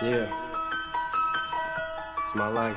Yeah, it's my life.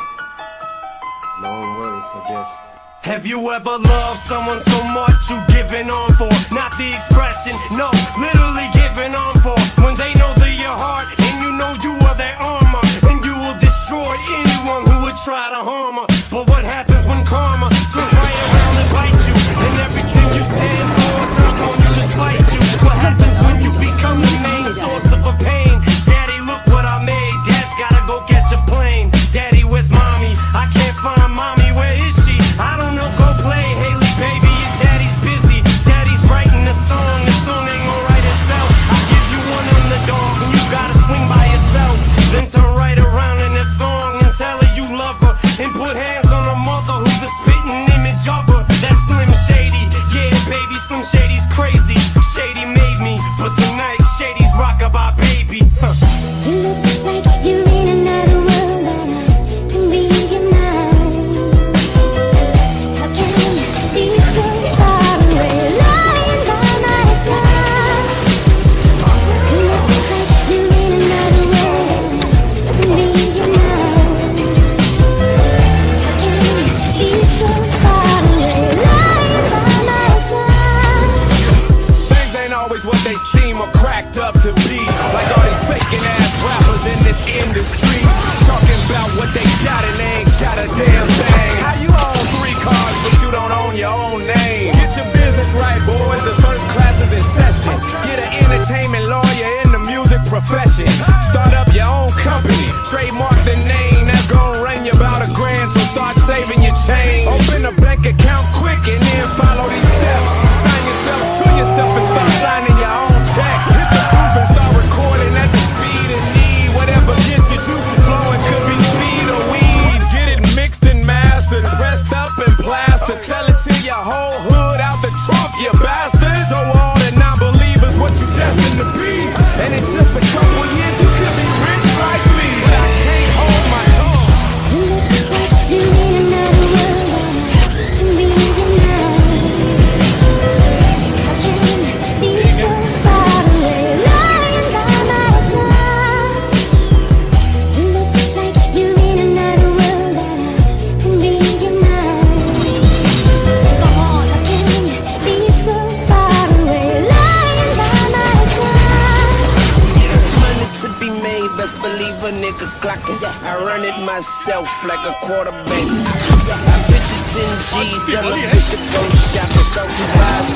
My own words, I guess. Have you ever loved someone so much you given on for? Not the expression, no, literally given on for. When they know they're your heart and you know you are their armor, and you will destroy anyone who would try to harm her. But what happens when karma turns right around and bites you, and everything you stand for turns on you to spite you? What happens when you become the main source of a pain? Daddy, look what I made. Dad's gotta go catch a plane. Daddy, where's mommy? I can't find mommy. Where is she? I don't know. Go play, Haley, baby. Your daddy's busy. Daddy's writing a song. The song ain't gonna write itself. I'll give you one underdog, and you gotta swing by yourself. Then turn right around in that song and tell her you love her, and put hands on her mother, who's a spitting image of her. That's Slim Shady. Yeah, baby, Slim Shady's crazy. Shady made me, but tonight Shady's rockin' my baby. You look like you're in another world, but I can read your mind. How can you be so far away, lying by my side? You look like you're in another world, but I can read your mind. How can you be so far away, lying by my side? Things ain't always what they seem or cracked up to be. Like all these faking ass rappers in this industry, talking about what they got and they ain't got a damn thing. How you own 3 cars but you don't own your own name? Get your business right, boys. The first class is in session. Get an entertainment lawyer in the music profession. Start up your own company. Trademark the name. That's gonna run you about $1,000. So start saving your change. Open a bank account quick and then follow these steps. Sign yourself to yourself and start signing your own checks. Hit the booth and start recording at the speed of need. Whatever gets your juices flowing, could be speed or weed. Get it mixed and mastered, pressed up and plastered. Sell it to your whole hood out the trunk, you bastard. Show all the non-believers what you destined to be. And in just a couple years you could be rich like me. But I can't hold my tongue. You look like you're in another world, but I can read your mind. How can you be so far away, lying by my side? You look like you're in another world, but I can read your mind. How can you be so far away, lying by my side? Money to be made, best believe a nigga clocking. I run it myself like a quarterback. I picture 10 G's, tell a bitch to go shopping. She buys